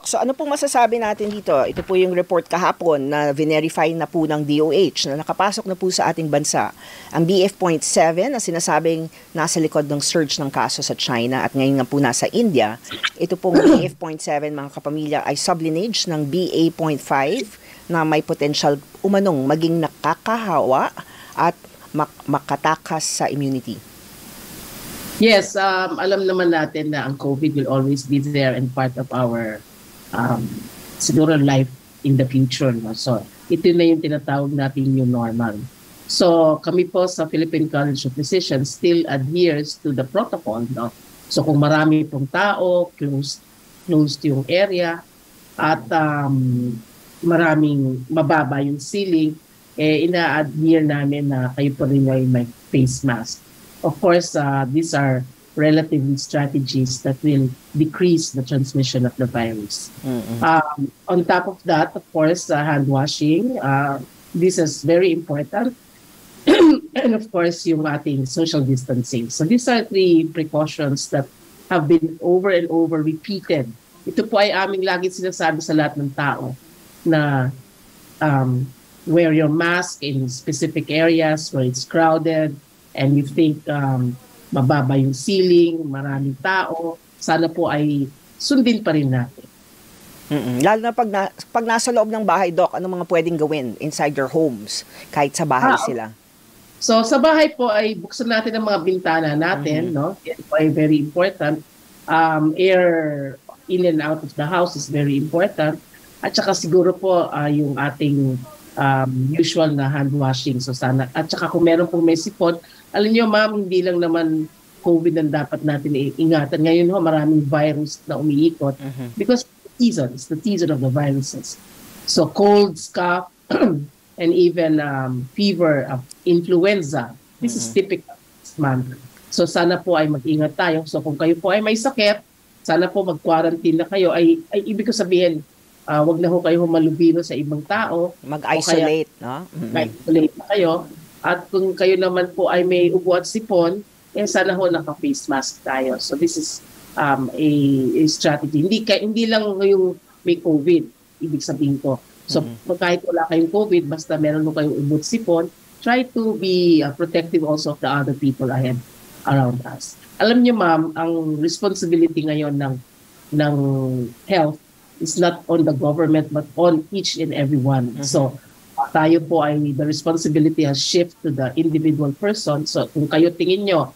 Doc, so ano pong masasabi natin dito? Ito po yung report kahapon na verify na po ng DOH na nakapasok na po sa ating bansa ang BF.7 na sinasabing nasa likod ng surge ng kaso sa China at ngayon nga po nasa India. Ito pong BF.7 mga kapamilya ay sublineage ng BA.5 na may potential umanong maging nakakahawa at makatakas sa immunity. Yes, alam naman natin na ang COVID will always be there and part of our siguro life in the future. No? So, ito na yung tinatawag natin new normal. So, kami po sa Philippine College of Physicians still adheres to the protocol. No? So, kung marami pong tao, closed yung area, at maraming mababa yung ceiling, ina-adhere namin na kayo po rin ay may face mask. Of course, these are relatively strategies that will decrease the transmission of the virus. Mm-hmm. On top of that, of course, hand washing. This is very important. And of course, yung ating social distancing. So these are three precautions that have been over and over repeated. Ito po ay aming lagi sinasabi sa lahat ng tao na wear your mask in specific areas where it's crowded and you think mababa yung ceiling, maraming tao, sana po ay sundin pa rin natin. Lalo na pag nasa loob ng bahay, Doc, ano mga pwedeng gawin inside their homes, kahit sa bahay sila? So sa bahay po ay buksan natin ang mga bintana natin, no? Yan po ay very important. Air in and out of the house is very important. At saka siguro po yung ating usual na hand washing. So sana, at saka kung meron pong may sipon, alam niyo ma'am, hindi lang naman COVID ang dapat natin ingatan. Ngayon ho, maraming virus na umiikot because it's the season of the viruses. So colds, cough, and even fever, influenza. This is typical this month. So sana po ay mag-ingat tayo. So kung kayo po ay may sakit, sana po mag-quarantine na kayo. Ay ibig ko sabihin, wag na ho kayo malubino sa ibang tao. Mag-isolate, no? Mag-isolate na kayo. At kung kayo naman po ay may ubo at sipon, sana ho naka-face mask tayo. So this is a strategy. Hindi lang yung may COVID, ibig sabihin ko. So kahit wala kayong COVID, basta meron mo kayong ubo at sipon, try to be protective also of the other people around us. Alam niyo ma'am, ang responsibility ngayon ng health is not on the government but on each and every one. So tayo po ay the responsibility has shift to the individual person. So kung kayo tingin nyo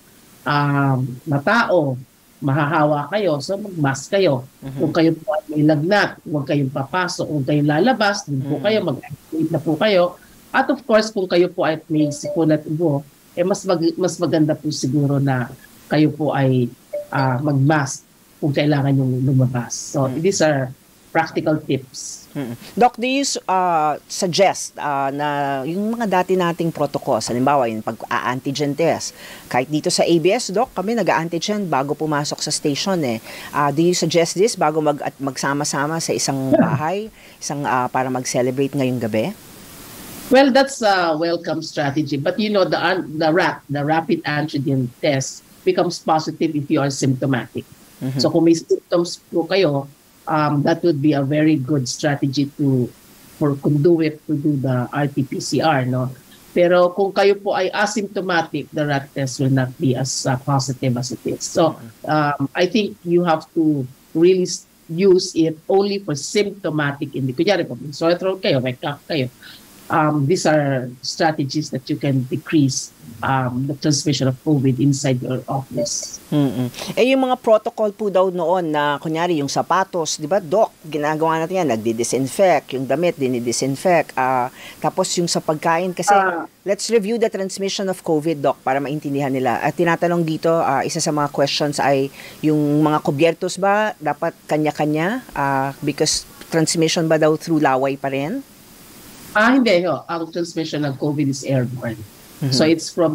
na tao, mahahawa kayo, so mag-mask kayo. Kung kayo po ay may lagnat, huwag kayong papasok, huwag kayong lalabas, din po kayo, mag-isolate na po kayo. At of course, kung kayo po ay may sipon at ubo, mas maganda po siguro na kayo po ay mag-mask kung kailangan yung lumabas. So these are practical tips. Doc, do you suggest na yung mga dati nating protocols, halimbawa yung pag-antigen test, kahit dito sa ABS, Doc, kami nag-antigen bago pumasok sa station do you suggest this bago magsama-sama sa isang bahay, para mag-celebrate ngayong gabi? Well, that's a welcome strategy. But you know, the rapid antigen test becomes positive if you are symptomatic. So kung may symptoms po kayo, that would be a very good strategy for conduit to do the RT-PCR, no? Pero kung kayo po ay asymptomatic, the rat test will not be as positive as it is. So I think you have to really use it only for symptomatic individuals. Kunyari po, sore throat kayo, may cough kayo. These are strategies that you can decrease the transmission of COVID inside your office. Yung mga protocol po daw noon na kunyari yung sapatos, di ba, Doc, ginagawa natin yan, nagdi-disinfect, yung damit, dinidisinfect. Tapos yung sa pagkain, kasi let's review the transmission of COVID, Doc, para maintindihan nila. At tinatanong dito, isa sa mga questions ay yung mga kubyertos ba, dapat kanya-kanya? Because transmission ba daw through laway pa rin? Hindi. Ang transmission ng COVID is airborne. So it's from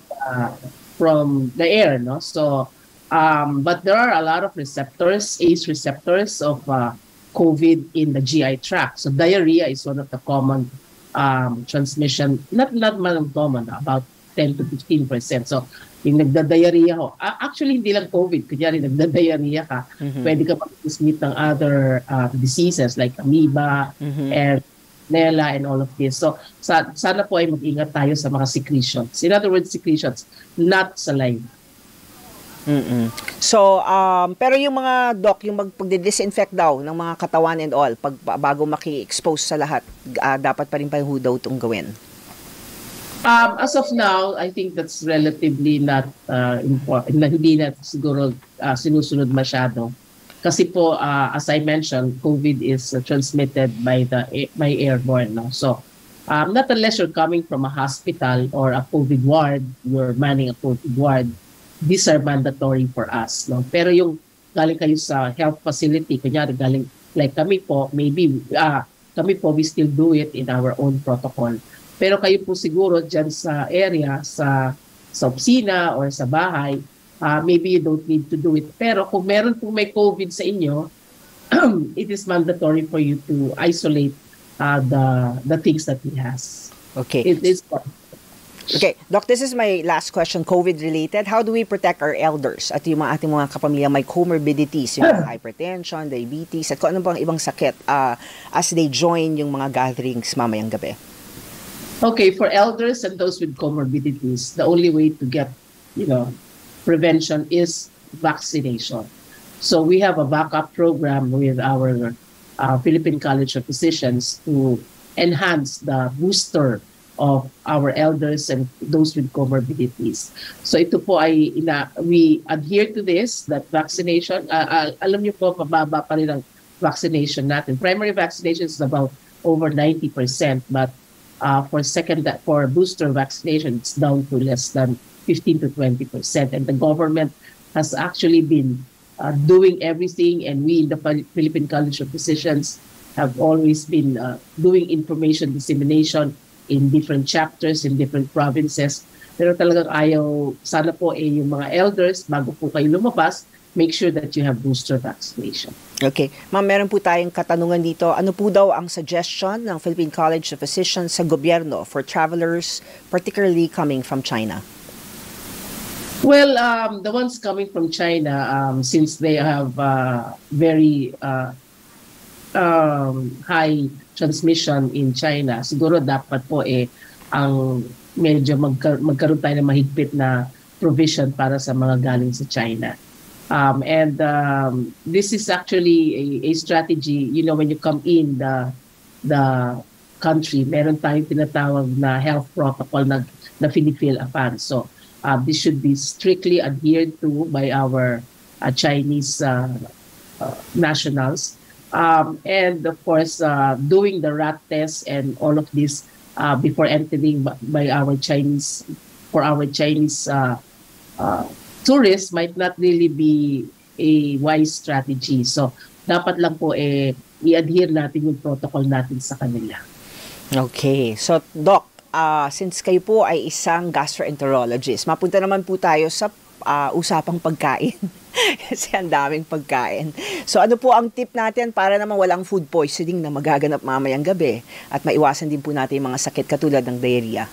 the air, no? So, but there are a lot of receptors, ACE receptors of COVID in the GI tract. So diarrhea is one of the common transmission, not common, about 10 to 15%. So, yung nagda-diarrhea ho, actually hindi lang COVID, kunyari nagda-diarrhea ka, pwede ka mag-transmit ng other diseases like amoeba and Nella and all of this. So, sana po ay mag-ingat tayo sa mga secretions. In other words, secretions, not saliva. So, pero yung mga doc, yung pagdi-disinfect daw ng mga katawan and all, bago maki-expose sa lahat, dapat pa rin pa ho daw itong gawin? As of now, I think that's relatively not important. Hindi na siguro sinusunod masyado. Kasi po, as I mentioned, COVID is transmitted by airborne. No? So, not unless you're coming from a hospital or a COVID ward, you're manning a COVID ward, these are mandatory for us. No? Pero yung galing kayo sa health facility, kunyari galing, like kami po, maybe, kami po, we still do it in our own protocol. Pero kayo po siguro dyan sa area, sa opisina or sa bahay, maybe you don't need to do it. Pero kung meron po may COVID sa inyo, it is mandatory for you to isolate the things that he has. Okay. It is. Okay, Doc, this is my last question, COVID-related. How do we protect our elders at yung ating mga kapamilya may comorbidities, yung hypertension, diabetes, at kung ano bang ibang sakit as they join yung mga gatherings mamayang gabi? Okay, for elders and those with comorbidities, the only way to get, prevention is vaccination. So we have a backup program with our Philippine College of Physicians to enhance the booster of our elders and those with comorbidities. So ito po ay we adhere to this, that vaccination. Alam niyo po, pababa pa rin ang vaccination natin. Primary vaccination is about over 90%, but for booster vaccination, it's down to less than 15 to 20%. And the government has actually been doing everything, and we in the Philippine College of Physicians have always been doing information dissemination in different chapters, in different provinces. Pero talagang sana po yung mga elders, bago po kayo lumabas, make sure that you have booster vaccination. Okay. Ma'am, meron po tayong katanungan dito. Ano po daw ang suggestion ng Philippine College of Physicians sa gobyerno for travelers, particularly coming from China? Well, the ones coming from China, since they have very high transmission in China, siguro dapat po ang medyo magkaroon tayo ng mahigpit na provision para sa mga galing sa China. And this is actually a strategy. When you come in the country, meron tayong tinatawag na health protocol na Philippine. So this should be strictly adhered to by our Chinese nationals. And of course, doing the rat test and all of this before entering by our Chinese tourists might not really be a wise strategy. So, dapat lang po i-adhere natin yung protocol natin sa kanila. Okay. So, Doc, since kayo po ay isang gastroenterologist, mapunta naman po tayo sa usapang pagkain. Kasi ang daming pagkain. So, ano po ang tip natin para naman walang food poisoning na magaganap mamayang gabi at maiwasan din po natin yung mga sakit katulad ng diarrhea?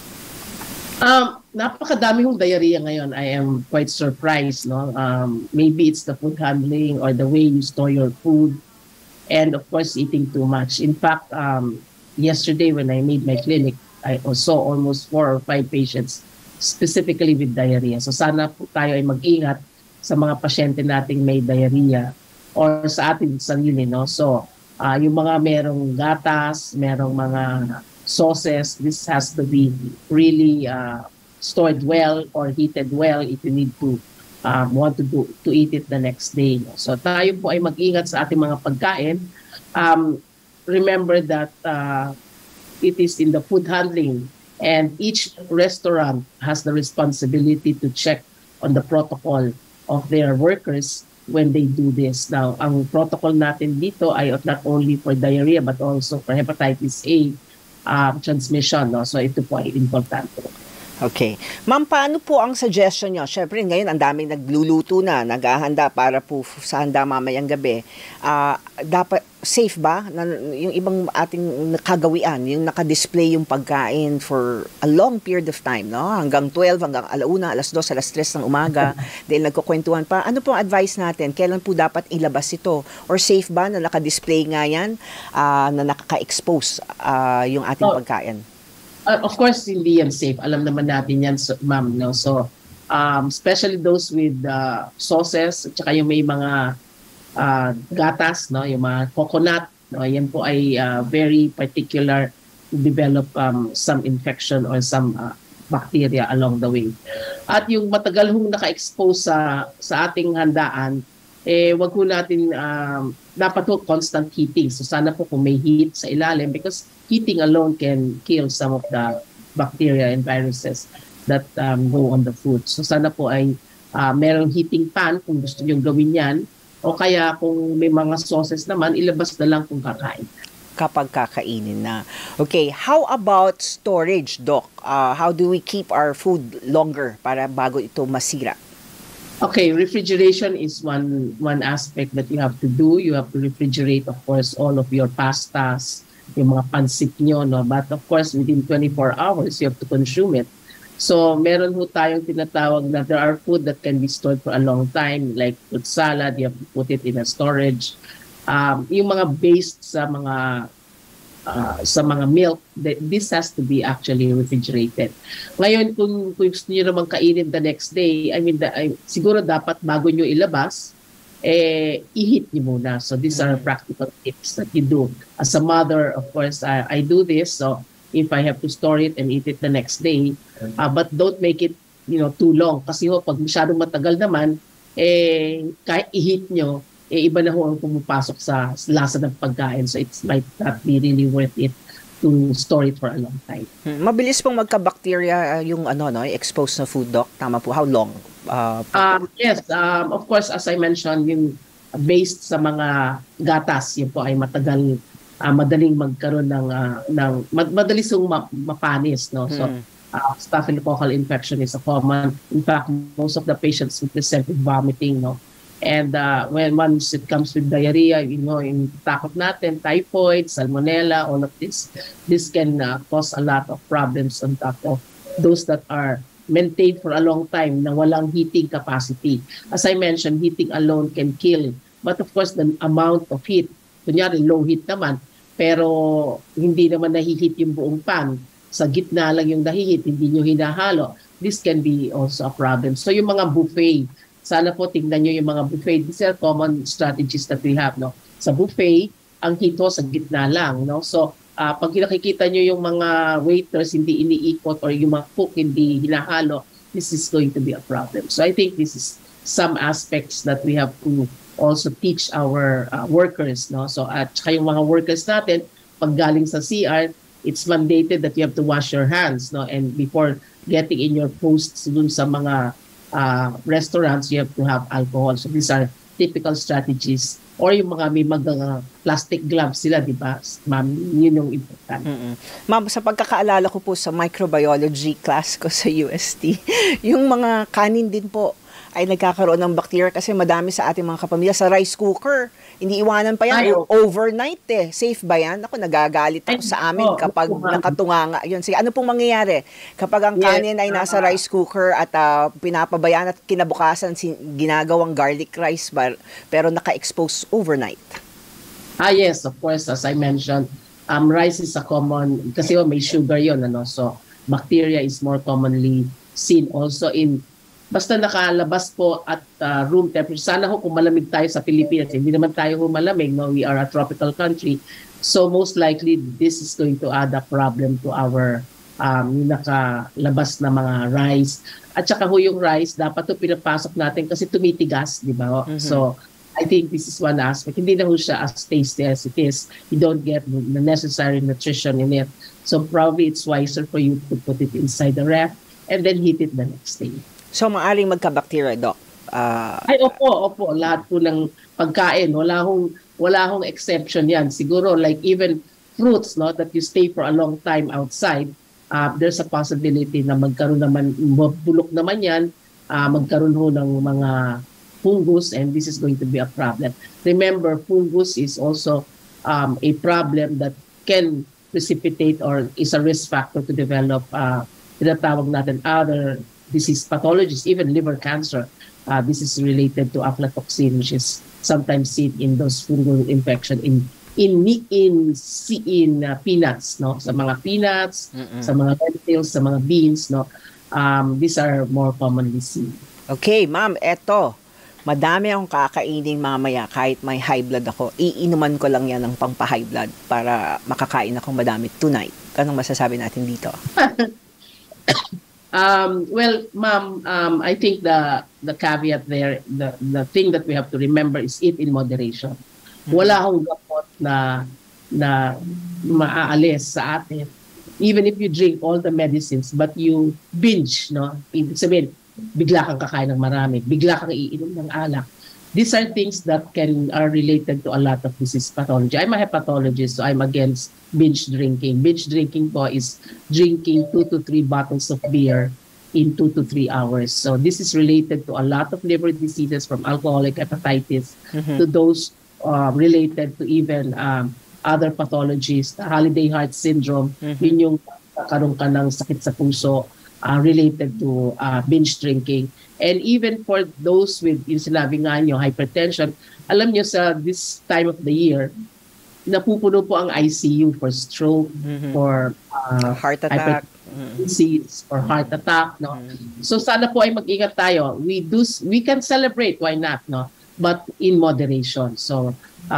Napakadami yung diarrhea ngayon. I am quite surprised. No? Maybe it's the food handling or the way you store your food, and of course, eating too much. In fact, yesterday when I made my clinic, I saw almost 4 or 5 patients specifically with diarrhea. So sana po tayo ay mag-ingat sa mga pasyente nating may diarrhea or sa ating sarili. No? So yung mga merong gatas, merong mga sauces, this has to be really stored well or heated well if you need to want to eat it the next day. No? So tayo po ay mag-ingat sa ating mga pagkain. Remember that it is in the food handling, and each restaurant has the responsibility to check on the protocol of their workers when they do this. Now, ang protocol natin dito ay not only for diarrhea but also for hepatitis A transmission. No? So ito po ay importante. Okay. Ma'am, paano po ang suggestion nyo? Siyempre, ngayon, ang daming nagluluto na, naghahanda para po sa handa mamayang gabi. Dapat, safe ba na yung ibang ating nakagawian, yung naka-display yung pagkain for a long period of time, no? Hanggang 12, hanggang alauna, alas 2, alas 3 ng umaga, dahil nagkukwentuhan pa. Ano pong advice natin? Kailan po dapat ilabas ito? Or safe ba na naka-display nga yan, na nakaka-expose yung ating pagkain? Of course, hindi yan safe. Alam naman natin yan, ma'am. No? So, especially those with sauces, at saka yung may mga gatas, no, yung mga coconut, no, yan po ay very particular to develop some infection or some bacteria along the way. At yung matagal hong naka-expose sa ating handaan, wag po natin dapat po constant heating. So sana po kung may heat sa ilalim, because heating alone can kill some of the bacteria and viruses that go on the food. So sana po ay merong heating pan kung gusto niyo gawin yan. O kaya kung may mga sauces naman, ilabas na lang kung kakain. Kapag kakainin na. Okay, how about storage, Doc? How do we keep our food longer para bago ito masira? Okay, refrigeration is one aspect that you have to do. You have to refrigerate, of course, all of your pastas, yung mga pansit nyo, no? But of course, within 24 hours, you have to consume it. So, meron ho tayong tinatawag na there are food that can be stored for a long time, like fruit salad, you have to put it in a storage. Yung mga based sa mga milk, this has to be actually refrigerated. Ngayon, kung gusto niyo naman kainin the next day, siguro dapat bago niyo ilabas, i-heat niyo muna. So, these are practical tips that you do. As a mother, of course, I do this. So, if I have to store it and eat it the next day. But don't make it, too long. Kasi pag masyadong matagal naman, kahit i-heat nyo, iba na ho ang pumapasok sa lasa ng pagkain. So it might not be really worth it to store it for a long time. Mabilis pong magka-bacteria yung exposed na food, Doc. Tama po. How long? Yes. Of course, as I mentioned, yung based sa mga gatas, yun po ay madaling magkaroon ng madalis yung mapanis, no? So staphylococcal infection is a common. In fact, most of the patients present with vomiting, no? And once it comes with diarrhea, yung takot natin, typhoid, salmonella, all of this can cause a lot of problems on top of those that are maintained for a long time na walang heating capacity. As I mentioned, heating alone can kill. But of course, the amount of heat, kunyari low heat naman, pero hindi naman nahihit yung buong pan. Sa gitna lang yung nahihit, hindi nyo hinahalo. This can be also a problem. So yung mga buffet, sana po tingnan nyo yung mga buffet. These are common strategies that we have. No? Sa buffet, ang hito sa gitna lang. No? So pag nakikita nyo yung mga waiters hindi iniikot or yung mga cook hindi hinahalo, this is going to be a problem. So I think this is some aspects that we have to also teach our workers, no? So at saka yung mga workers natin, pag galing sa CR, it's mandated that you have to wash your hands, no? And before getting in your posts dun sa mga restaurants, you have to have alcohol. So these are typical strategies. Or yung mga may plastic gloves sila, di ba? Ma'am, yun yung important. Ma'am, sa pagkakaalala ko po sa microbiology class ko sa UST, yung mga kanin din po ay nagkakaroon ng bacteria kasi madami sa ating mga kapamilya sa rice cooker. Hindi iwanan pa yan overnight Safe ba yan? Ako, nagagalit ako sa amin kapag nakatunganga. Yun. Sige, ano pong mangyayari kapag ang kanin ay nasa rice cooker at pinapabayaan at kinabukasan ginagawang garlic rice pero naka-expose overnight? Yes, of course. As I mentioned, rice is a common, kasi may sugar yun. So, bacteria is more commonly seen also in basta nakalabas po at room temperature. Sana ho kung malamig tayo sa Pilipinas. Hindi naman tayo malamig. No? We are a tropical country. So most likely, this is going to add a problem to our nakalabas na mga rice. At saka ho yung rice, dapat to pinapasok natin kasi tumitigas, di ba? So I think this is one aspect. Hindi na ho siya as tasty as it is. You don't get the necessary nutrition in it. So probably it's wiser for you to put it inside the ref and then heat it the next day. So, maaring magka-bacteria, Doc? Opo. Lahat po ng pagkain. Wala hong exception yan. Siguro, like even fruits, no, that you stay for a long time outside, there's a possibility na magkaroon naman, bulok naman yan, magkaroon ho ng mga fungus, and this is going to be a problem. Remember, fungus is also a problem that can precipitate or is a risk factor to develop tinatawag natin other disease pathologies, even liver cancer. This is related to aflatoxin, which is sometimes seen in those fungal infection in peanuts, no? Sa mga peanuts, sa mga lentils, sa mga beans, no? These are more commonly seen. Okay, ma'am, eto. Madami akong kakainin mamaya kahit may high blood ako. Iinuman ko lang yan ng pang-high blood para makakain akong madami tonight. Anong masasabi natin dito? Well, ma'am, I think the caveat there, the thing that we have to remember is eat in moderation. Wala akong gamot na maaalis sa atin. Even if you drink all the medicines, but you binge, no? Ibig sabihin, bigla kang kakain ng marami, bigla kang iinom ng alak. These are things that are related to a lot of disease pathology. I'm a hepatologist, so I'm against binge drinking. Binge drinking po is drinking 2 to 3 bottles of beer in 2 to 3 hours. So this is related to a lot of liver diseases, from alcoholic hepatitis to those related to even other pathologies. The holiday heart syndrome, yun yung karoon ka ng sakit sa puso, related to binge drinking. And even for those with, yung sinabi nga nyo, hypertension, alam nyo sa this time of the year, napupuno po ang ICU for stroke, for heart attack, disease, or heart attack. No? So sana po ay mag-ingat tayo. We can celebrate, why not? No? But in moderation. So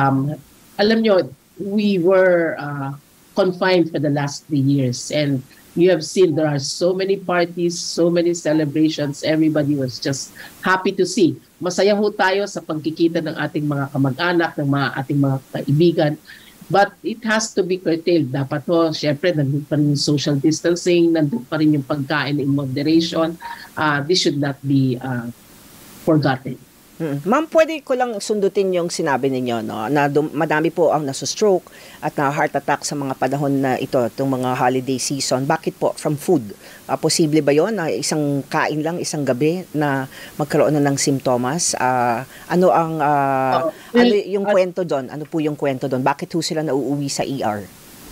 alam nyo, we were confined for the last 3 years, and you have seen there are so many parties, so many celebrations. Everybody was just happy to see. Masaya ho tayo sa pagkikita ng ating mga kamag-anak, ng ating mga kaibigan. But it has to be curtailed. Dapat ho, syempre, nandun pa rin yung social distancing, nandun pa rin yung pagkain in moderation. This should not be forgotten. Ma'am, pwede ko lang sundutin yung sinabi ninyo, no? Na madami po ang nasustroke at na heart attack sa mga panahon na ito, itong mga holiday season. Bakit po? From food. Posible ba yon na isang kain lang, isang gabi na magkaroon na ng simptomas? Ano ang ano yung kwento doon? Ano po yung kwento doon? Bakit ho sila nauuwi sa ER?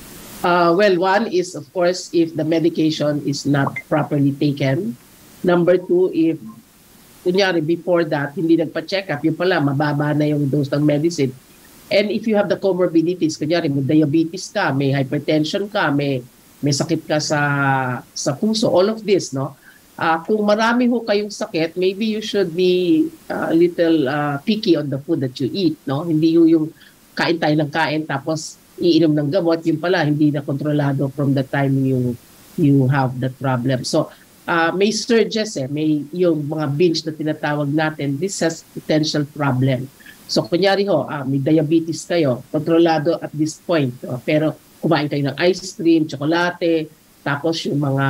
Well, one is, of course, if the medication is not properly taken. Number 2, if kunyari, before that, hindi nagpa-check up, yung pala, mababa na yung dose ng medicine. And if you have the comorbidities, kunyari, may diabetes ka, may hypertension ka, may sakit ka sa puso, all of this, no? Kung marami ho kayong sakit, maybe you should be a little picky on the food that you eat, no? Hindi yung kain tayo ng kain, tapos iinom ng gamot, yung pala, hindi na kontrolado from the time you have that problem. So, may surges, may yung mga binge na tinatawag natin, this has potential problem. So kunyari ho, may diabetes kayo, kontrolado at this point, pero kumain kayo ng ice cream, tsokolate, tapos yung mga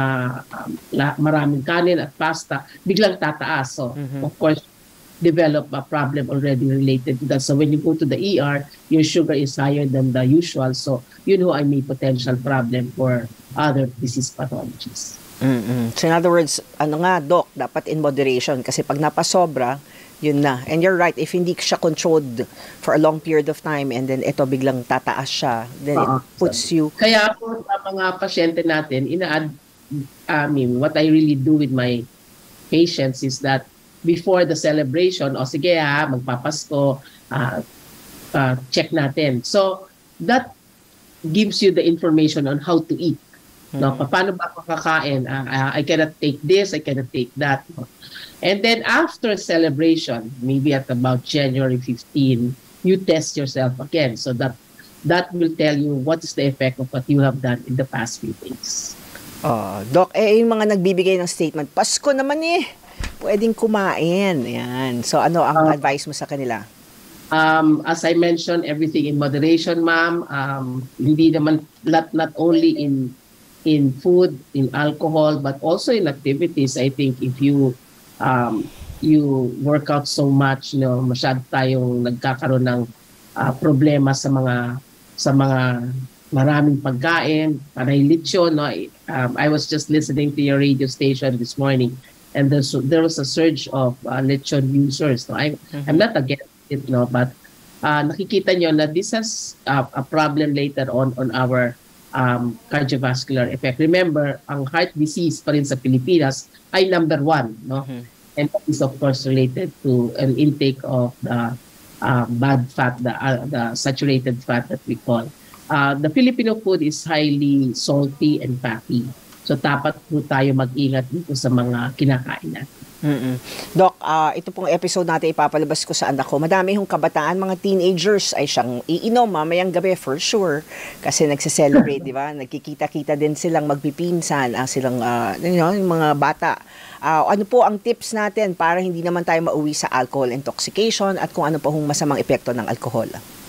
maraming kanin at pasta, biglang tataas. So of course, develop a problem already related to that. So when you go to the ER, your sugar is higher than the usual. So yun ho ay may potential problem for other disease pathologies. So in other words, ano nga, Doc, dapat in moderation kasi pag napasobra, yun na. And you're right, if hindi siya controlled for a long period of time and then ito biglang tataas siya, then it puts you... Kaya po sa mga pasyente natin, what I really do with my patients is that before the celebration, sige magpapasko, check natin. So that gives you the information on how to eat. No, paano ba ako kakain? I cannot take this, I cannot take that. And then after celebration, maybe at about January 15, you test yourself again. So that will tell you what is the effect of what you have done in the past few days. Doc, yung mga nagbibigay ng statement, Pasko naman pwedeng kumain. Yan. So ano ang advice mo sa kanila? As I mentioned, everything in moderation, ma'am. Hindi naman, not only in food, in alcohol, but also in activities. I think if you work out so much, masyado tayong nagkakaroon ng problema sa mga maraming pagkain, panay lechon. No? I was just listening to your radio station this morning, and there was a surge of lechon users. No? I'm not against it, no, but nakikita nyo na this has a problem later on our cardiovascular effect. Remember, ang heart disease pa rin sa Pilipinas ay number 1, no? And that is of course related to an intake of the bad fat, the saturated fat that we call. The Filipino food is highly salty and fatty. So dapat po tayo mag-ingat dito sa mga kinakain natin. Doc, ito pong episode natin ipapalabas ko sa anak ko. Madami yung kabataan, mga teenagers ay siyang iinom mamayang gabi for sure. Kasi nagse-celebrate, di ba? Nagkikita-kita din silang magpipinsan, silang yung mga bata. Ano po ang tips natin para hindi naman tayo mauwi sa alcohol intoxication at kung ano pa hong masamang epekto ng alcohol?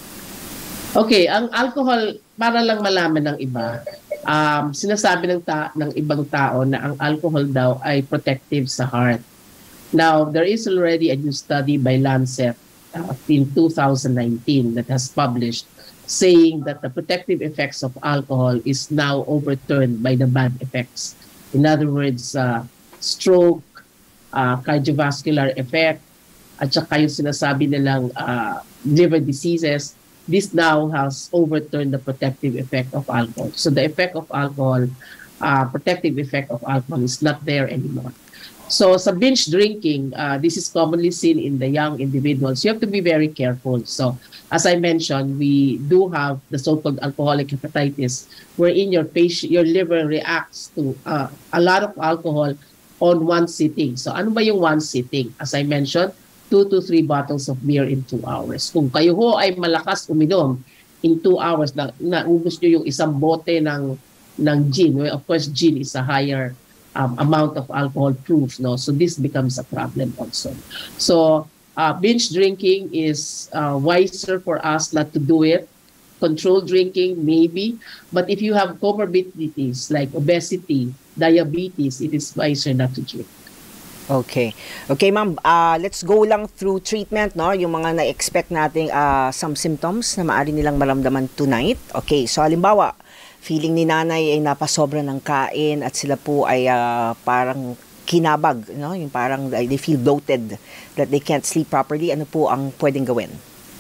Okay, ang alcohol, para lang malaman ng iba, sinasabi ng ibang tao na ang alcohol daw ay protective sa heart. Now, there is already a new study by Lancet in 2019 that has published saying that the protective effects of alcohol is now overturned by the bad effects. In other words, stroke, cardiovascular effect, at saka yung sinasabi nilang liver diseases, this now has overturned the protective effect of alcohol. So the effect of alcohol, protective effect of alcohol is not there anymore. So sa binge drinking, this is commonly seen in the young individuals. You have to be very careful. So as I mentioned, we do have the so-called alcoholic hepatitis, wherein your liver reacts to a lot of alcohol on one sitting. So ano ba yung one sitting? As I mentioned, 2 to 3 bottles of beer in 2 hours. Kung kayo ho ay malakas uminom in 2 hours, naubos nyo yung isang bote ng gin. Well, of course, gin is a higher amount of alcohol proof, no? So this becomes a problem also. So binge drinking is wiser for us not to do it. Controlled drinking, maybe. But if you have comorbidities like obesity, diabetes, it is wiser not to drink. Okay. Okay, ma'am. Let's go lang through treatment, no? Yung mga na-expect nating some symptoms na maaari nilang maramdaman tonight. Okay, so halimbawa, feeling ni nanay ay napasobra ng kain at sila po ay parang kinabag, no? Yung parang they feel bloated, that they can't sleep properly. Ano po ang pwedeng gawin?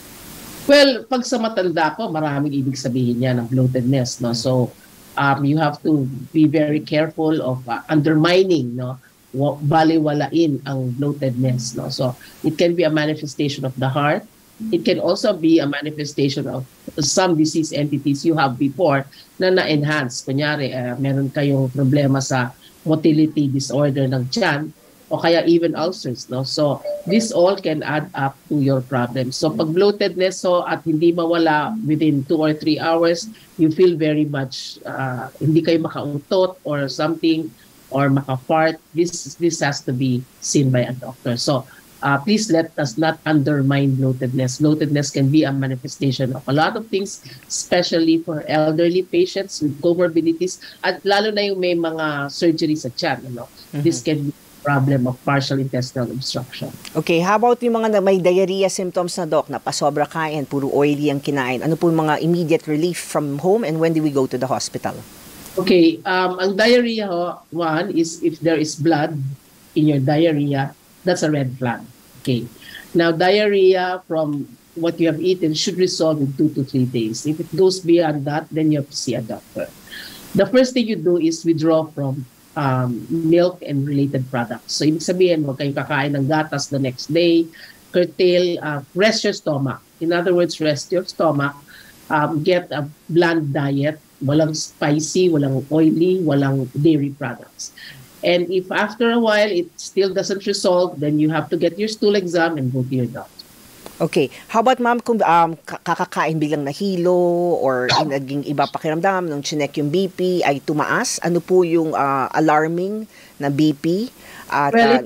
Well, pag sa matanda po, maraming ibig sabihin niya ng bloatedness, no? So, you have to be very careful of undermining, no? Baliwalain ang bloatedness, no? So, it can be a manifestation of the heart. It can also be a manifestation of some disease entities you have before na na-enhance. Kunyari, meron kayong problema sa motility disorder ng tiyan o kaya even ulcers, no? So, this all can add up to your problem. So, pag bloatedness at hindi mawala within 2 or 3 hours, you feel very much hindi kayo makautot or something or makafart. This has to be seen by a doctor. So, please let us not undermine bloatedness. Bloatedness can be a manifestation of a lot of things, especially for elderly patients with comorbidities, at lalo na yung may mga surgery sa tiyan. No? This can be a problem of partial intestinal obstruction. Okay, how about yung mga may diarrhea symptoms na, Doc, na pasobra kain, puro oily ang kinain? Ano po yung mga immediate relief from home and when do we go to the hospital? Okay, ang diarrhea, one is if there is blood in your diarrhea, that's a red flag. Okay. Now, diarrhea from what you have eaten should resolve in 2 to 3 days. If it goes beyond that, then you have to see a doctor. The first thing you do is withdraw from milk and related products. So, ibig sabihin, huwag kayong kakain ng gatas the next day. Curtail, rest your stomach. In other words, rest your stomach. Get a bland diet. Walang spicy, walang oily, walang dairy products. And if after a while it still doesn't resolve, then you have to get your stool exam and go to your doctor. Okay. How about, ma'am, kung kakakain biglang nahilo or naging iba pakiramdam, nung chinek yung BP ay tumaas? Ano po yung alarming na BP? At,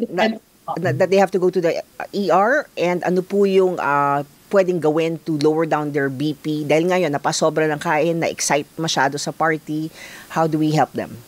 that they have to go to the ER? And ano po yung pwedeng gawin to lower down their BP? Dahil ngayon, napasobra ng kain, na-excite masyado sa party. How do we help them?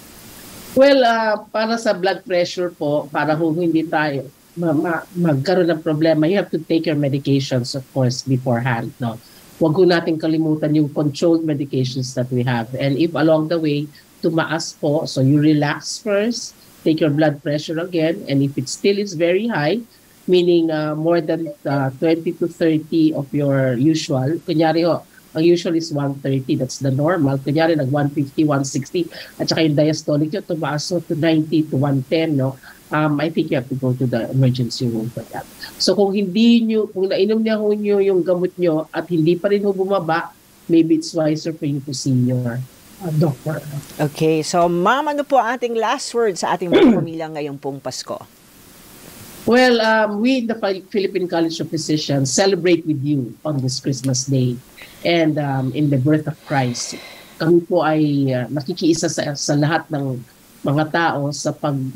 Well, para sa blood pressure po, para hindi tayo magkaroon ng problema, you have to take your medications, of course, beforehand. No? Huwag ko natin kalimutan yung controlled medications that we have. And if along the way, tumaas po, so you relax first, take your blood pressure again, and if it still is very high, meaning more than 20 to 30 of your usual. Kunyari ho, ang usual is 130, that's the normal. Kunyari nag 150, 160, at saka yung diastolic nyo tumaas to 90 to 110, no? I think you have to go to the emergency room for that. So kung nainom niya ho nyo yung gamot nyo at hindi pa rin ho bumaba, maybe it's wiser for you to see your doctor. Okay, so ma'am, ano po ang ating last word sa ating mga pamilya ngayong pong Pasko? Well, we, the Philippine College of Physicians, celebrate with you on this Christmas Day and in the birth of Christ. Kami po ay nakikiisa sa lahat ng mga tao sa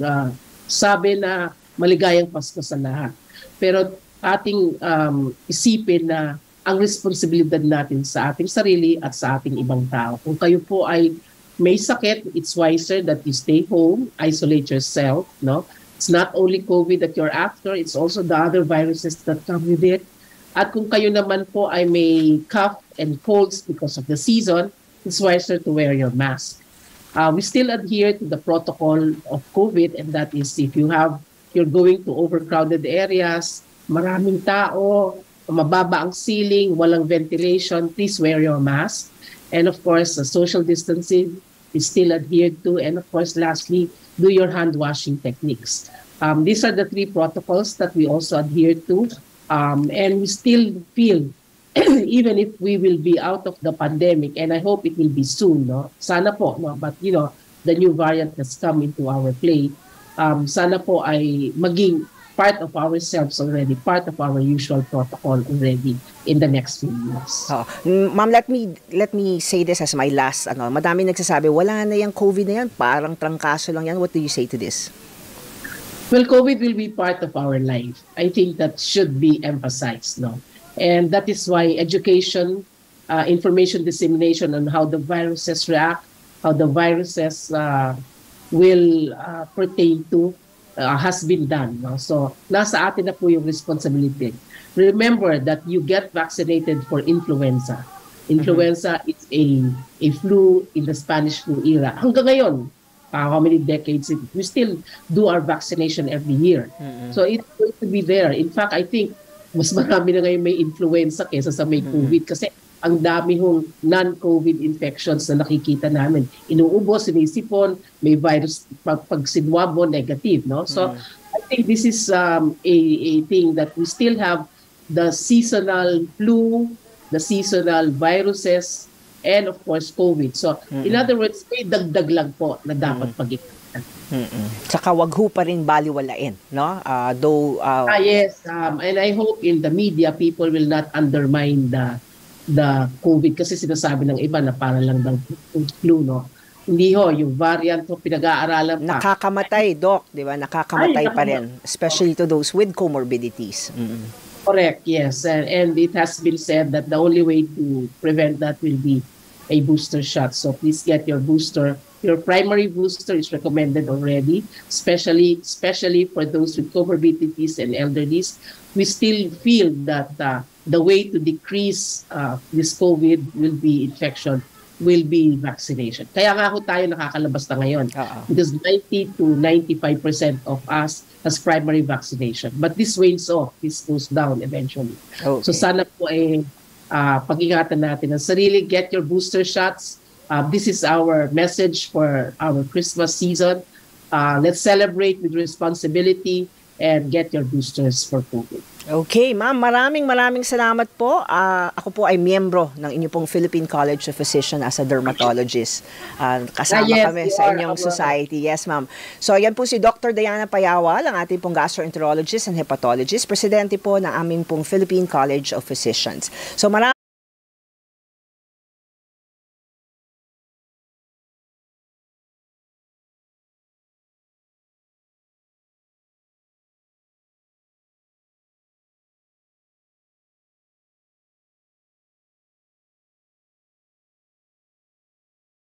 pagsabi na maligayang Pasko sa lahat. Pero ating isipin na ang responsibilidad natin sa ating sarili at sa ating ibang tao. Kung kayo po ay may sakit, it's wiser that you stay home, isolate yourself, no? It's not only COVID that you're after, it's also the other viruses that come with it. At kung kayo naman po ay may cough and colds because of the season, it's wiser to wear your mask. We still adhere to the protocol of COVID, and that is if you're going to overcrowded areas, maraming tao, mababa ang ceiling, walang ventilation, please wear your mask. And of course, social distancing is still adhered to. And of course, lastly, do your hand washing techniques. These are the 3 protocols that we also adhere to. And we still feel, even if we will be out of the pandemic, and I hope it will be soon, no? Sana po, no? But the new variant has come into our play. Sana po ay maging part of ourselves already, part of our usual protocol already in the next few years. Ma'am, let me say this as my last, madami nagsasabi, wala na yung COVID na yan, parang trangkaso lang yan. What do you say to this? Well, COVID will be part of our life. I think that should be emphasized, no? And that is why education, information dissemination on how the viruses react, how the viruses will pertain to, has been done. No? So, nasa atin na po yung responsibility. Remember that you get vaccinated for influenza. Influenza is a flu in the Spanish flu era. Hanggang ngayon, how many decades, we still do our vaccination every year. So, it's going to be there. In fact, I think, mas marami na ngayon may influenza kaysa sa may COVID kasi ang dami hong non-COVID infections na nakikita namin. Inuubo, sinisipon, may virus, pag sinwab mo, negative. No? So, I think this is a thing that we still have the seasonal flu, the seasonal viruses, and of course, COVID. So, in other words, may dagdag lang po na dapat pag-ipunan. Saka wag ho pa rin baliwalain, no? Yes, and I hope in the media, people will not undermine the COVID kasi sinasabi ng iba na para lang ng flu, no? Hindi ho, yung variant ho, pinag-aaralan pa. Nakakamatay, Doc, di ba? Nakakamatay pa rin, especially to those with comorbidities. Correct, yes. And it has been said that the only way to prevent that will be a booster shot. So please get your booster. Your primary booster is recommended already, especially for those with comorbidities and elderlies. We still feel that the way to decrease this COVID infection will be vaccination. Kaya nga ho tayo nakakalabas na ngayon because 90 to 95% of us has primary vaccination. But this wanes off, this goes down eventually. Okay. So sana po pag-ingatan natin ang sarili, get your booster shots. This is our message for our Christmas season. Let's celebrate with responsibility and get your boosters for COVID. Okay, ma'am, maraming salamat po. Ako po ay miyembro ng inyong pong Philippine College of Physicians as a dermatologist. Kasama kami sa inyong society. Yes, ma'am. So, yan po si Dr. Diana Payawal, ang ating pong gastroenterologist and hepatologist, presidente po ng aming pong Philippine College of Physicians. So,